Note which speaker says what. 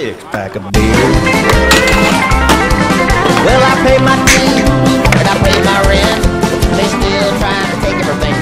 Speaker 1: six-pack of beer.
Speaker 2: Well, I pay my dues and I pay my rent. They still trying to take everything